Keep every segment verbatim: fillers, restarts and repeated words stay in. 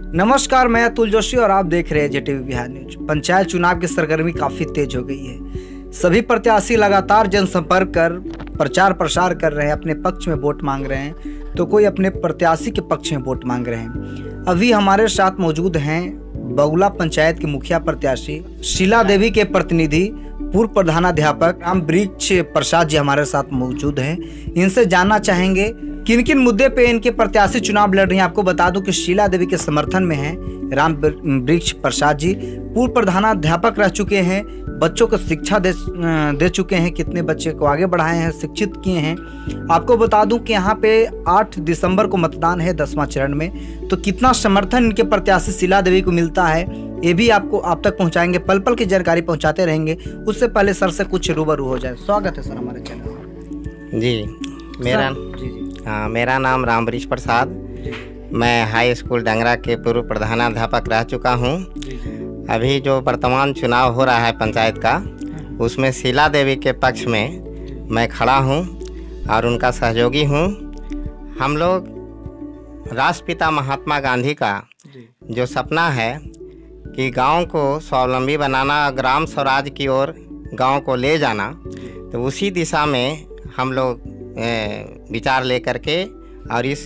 नमस्कार, मैं अतुल जोशी और आप देख रहे हैं जेटीवी बिहार न्यूज। पंचायत चुनाव की सरगर्मी काफी तेज हो गई है। सभी प्रत्याशी लगातार जनसंपर्क कर प्रचार प्रसार कर रहे हैं, अपने पक्ष में वोट मांग रहे हैं, तो कोई अपने प्रत्याशी के पक्ष में वोट मांग रहे हैं। अभी हमारे साथ मौजूद हैं बगुला पंचायत के मुखिया प्रत्याशी शीला देवी के प्रतिनिधि पूर्व प्रधानाध्यापक राम वृक्ष प्रसाद जी हमारे साथ मौजूद हैं। इनसे जानना चाहेंगे किन किन मुद्दे पे इनके प्रत्याशी चुनाव लड़ रही हैं। आपको बता दूं कि शीला देवी के समर्थन में हैं राम वृक्ष प्रसाद जी, पूर्व प्रधानाध्यापक रह चुके हैं, बच्चों को शिक्षा दे दे चुके हैं, कितने बच्चे को आगे बढ़ाए हैं, शिक्षित किए हैं। आपको बता दूं कि यहाँ पे आठ दिसंबर को मतदान है दसवां चरण में, तो कितना समर्थन इनके प्रत्याशी शीला देवी को मिलता है ये भी आपको आप तक पहुँचाएंगे, पल पल की जानकारी पहुँचाते रहेंगे। उससे पहले सर से कुछ रूबरू हो जाए। स्वागत है सर हमारे चैनल। जी मेरा जी जी हाँ मेरा नाम राम वृक्ष प्रसाद, मैं हाई स्कूल डंगरा के पूर्व प्रधानाध्यापक रह चुका हूँ। अभी जो वर्तमान चुनाव हो रहा है पंचायत का, उसमें शीला देवी के पक्ष में मैं खड़ा हूँ और उनका सहयोगी हूँ। हम लोग राष्ट्रपिता महात्मा गांधी का जो सपना है कि गांव को स्वावलंबी बनाना, ग्राम स्वराज की ओर गांव को ले जाना, तो उसी दिशा में हम लोग विचार लेकर के और इस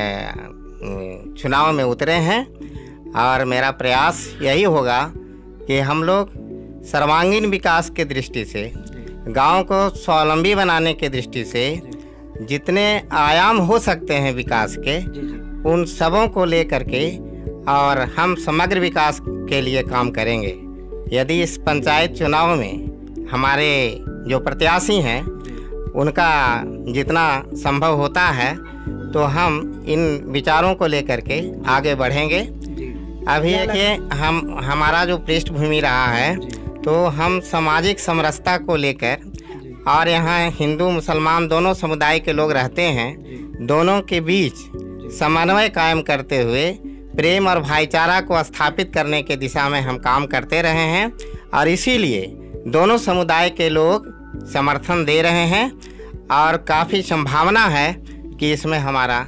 चुनाव में उतरे हैं। और मेरा प्रयास यही होगा कि हम लोग सर्वांगीण विकास के दृष्टि से, गांव को स्वावलंबी बनाने के दृष्टि से जितने आयाम हो सकते हैं विकास के, उन सबों को लेकर के और हम समग्र विकास के लिए काम करेंगे। यदि इस पंचायत चुनाव में हमारे जो प्रत्याशी हैं उनका जितना संभव होता है तो हम इन विचारों को लेकर के आगे बढ़ेंगे। अभी देखिए, हम हमारा जो पृष्ठभूमि रहा है तो हम सामाजिक समरसता को लेकर, और यहाँ हिंदू मुसलमान दोनों समुदाय के लोग रहते हैं, दोनों के बीच समन्वय कायम करते हुए प्रेम और भाईचारा को स्थापित करने के दिशा में हम काम करते रहे हैं। और इसीलिए दोनों समुदाय के लोग समर्थन दे रहे हैं और काफ़ी संभावना है कि इसमें हमारा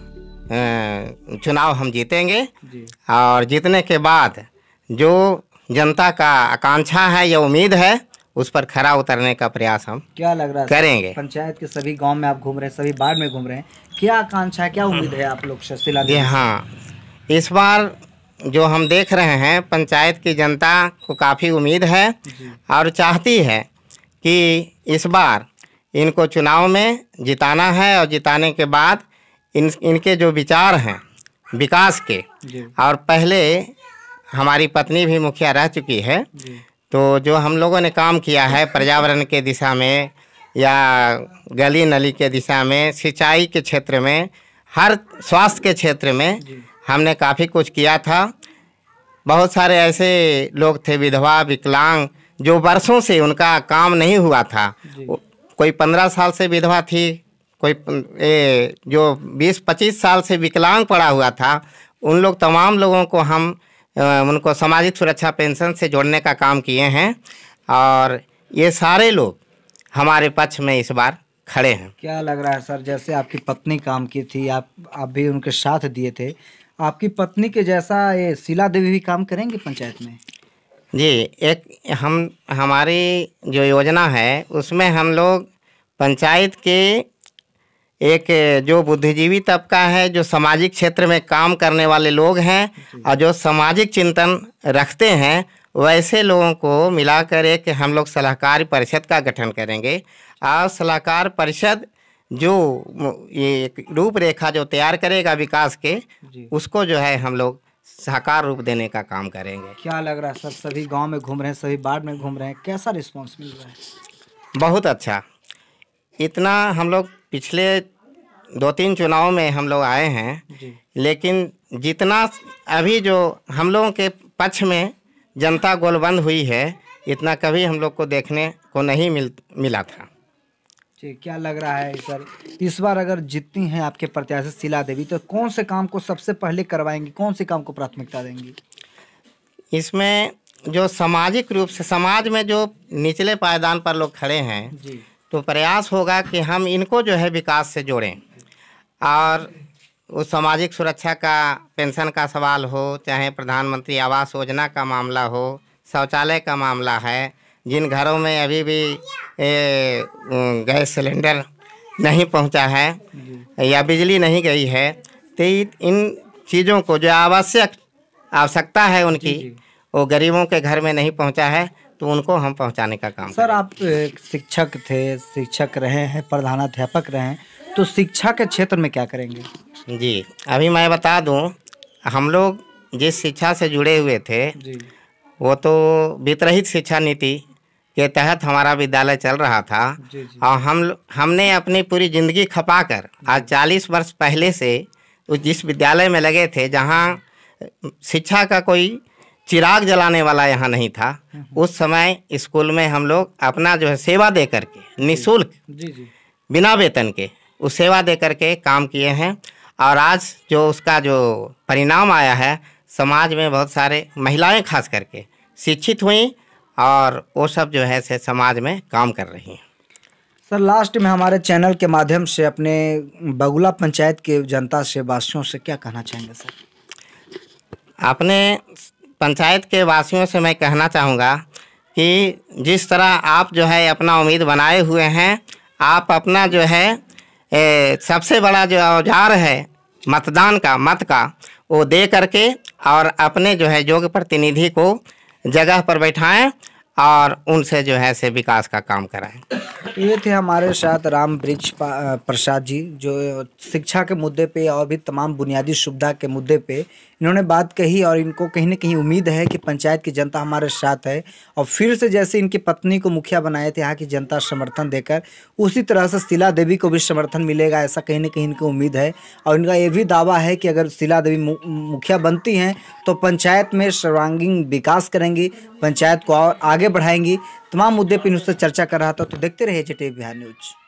चुनाव हम जीतेंगे। और जीतने के बाद जो जनता का आकांक्षा है या उम्मीद है, उस पर खरा उतरने का प्रयास हम क्या लग रहा है करेंगे। पंचायत के सभी गांव में आप घूम रहे हैं, सभी वार्ड में घूम रहे हैं, क्या आकांक्षा है, क्या उम्मीद है आप लोग से शीला देवी? हाँ, इस बार जो हम देख रहे हैं, पंचायत की जनता को काफ़ी उम्मीद है और चाहती है कि इस बार इनको चुनाव में जिताना है। और जिताने के बाद इन इनके जो विचार हैं विकास के, और पहले हमारी पत्नी भी मुखिया रह चुकी है, तो जो हम लोगों ने काम किया है पर्यावरण के दिशा में या गली नली के दिशा में, सिंचाई के क्षेत्र में, हर स्वास्थ्य के क्षेत्र में हमने काफ़ी कुछ किया था। बहुत सारे ऐसे लोग थे, विधवा, विकलांग, जो वर्षों से उनका काम नहीं हुआ था। कोई पंद्रह साल से विधवा थी, कोई ए, जो बीस पच्चीस साल से विकलांग पड़ा हुआ था, उन लोग तमाम लोगों को हम उनको सामाजिक सुरक्षा पेंशन से जोड़ने का काम किए हैं। और ये सारे लोग हमारे पक्ष में इस बार खड़े हैं। क्या लग रहा है सर, जैसे आपकी पत्नी काम की थी, आप आप भी उनके साथ दिए थे, आपकी पत्नी के जैसा ये शीला देवी भी काम करेंगे पंचायत में? जी, एक हम हमारी जो योजना है उसमें हम लोग पंचायत के एक जो बुद्धिजीवी तबका है, जो सामाजिक क्षेत्र में काम करने वाले लोग हैं और जो सामाजिक चिंतन रखते हैं, वैसे लोगों को मिलाकर एक हम लोग सलाहकार परिषद का गठन करेंगे। और सलाहकार परिषद जो ये रूपरेखा जो तैयार करेगा विकास के, उसको जो है हम लोग साकार रूप देने का काम करेंगे। क्या लग रहा है सर, सभी गांव में घूम रहे हैं, सभी वार्ड में घूम रहे हैं, कैसा रिस्पांस मिल रहा है? बहुत अच्छा। इतना हम लोग पिछले दो तीन चुनाव में हम लोग आए हैं, लेकिन जितना अभी जो हम लोगों के पक्ष में जनता गोलबंद हुई है, इतना कभी हम लोग को देखने को नहीं मिल मिला था। जी, क्या लग रहा है सर, इस बार अगर जीतती हैं आपके प्रत्याशी शीला देवी, तो कौन से काम को सबसे पहले करवाएंगी, कौन से काम को प्राथमिकता देंगी? इसमें जो सामाजिक रूप से समाज में जो निचले पायदान पर लोग खड़े हैं जी, तो प्रयास होगा कि हम इनको जो है विकास से जोड़ें। और उस सामाजिक सुरक्षा का पेंशन का सवाल हो, चाहे प्रधानमंत्री आवास योजना का मामला हो, शौचालय का मामला है, जिन घरों में अभी भी ए, गैस सिलेंडर नहीं पहुंचा है या बिजली नहीं गई है, तो इन चीज़ों को जो आवश्यक आवश्यकता है उनकी वो गरीबों के घर में नहीं पहुंचा है, तो उनको हम पहुंचाने का काम सर, आप एक शिक्षक थे, शिक्षक रहे हैं, प्रधानाध्यापक रहे हैं, तो शिक्षा के क्षेत्र में क्या करेंगे? जी, अभी मैं बता दूं, हम लोग जिस शिक्षा से जुड़े हुए थे जी। वो तो वितरहित शिक्षा नीति के तहत हमारा विद्यालय चल रहा था। जी, जी। और हम हमने अपनी पूरी ज़िंदगी खपा कर आज चालीस वर्ष पहले से उस जिस विद्यालय में लगे थे, जहाँ शिक्षा का कोई चिराग जलाने वाला यहाँ नहीं था, उस समय स्कूल में हम लोग अपना जो है सेवा दे करके निःशुल्क, जी जी, बिना वेतन के उस सेवा दे करके काम किए हैं। और आज जो उसका जो परिणाम आया है, समाज में बहुत सारे महिलाएं खास करके शिक्षित हुई और वो सब जो है से समाज में काम कर रही हैं। सर, लास्ट में हमारे चैनल के माध्यम से अपने बगुला पंचायत के जनता से, वासियों से क्या कहना चाहेंगे सर? अपने पंचायत के वासियों से मैं कहना चाहूँगा कि जिस तरह आप जो है अपना उम्मीद बनाए हुए हैं, आप अपना जो है ए, सबसे बड़ा जो औजार है मतदान का, मत का, वो दे करके और अपने जो है योग्य प्रतिनिधि को जगह पर बैठाएं और उनसे जो है से विकास का काम कराएं। ये थे हमारे साथ राम वृक्ष प्रसाद जी, जो शिक्षा के मुद्दे पे और भी तमाम बुनियादी सुविधा के मुद्दे पे इन्होंने बात कही, और इनको कहीं ना कहीं उम्मीद है कि पंचायत की जनता हमारे साथ है, और फिर से जैसे इनकी पत्नी को मुखिया बनाए थे यहाँ की जनता समर्थन देकर, उसी तरह से शीला देवी को भी समर्थन मिलेगा, ऐसा कहीं ना कहीं इनको उम्मीद है। और इनका ये भी दावा है कि अगर शीला देवी मुखिया बनती हैं तो पंचायत में सर्वांगीण विकास करेंगी, पंचायत को और आगे बढ़ाएंगी। तमाम मुद्दे पर इनसे चर्चा कर रहा था, तो देखते रहिए जेटीवी बिहार न्यूज।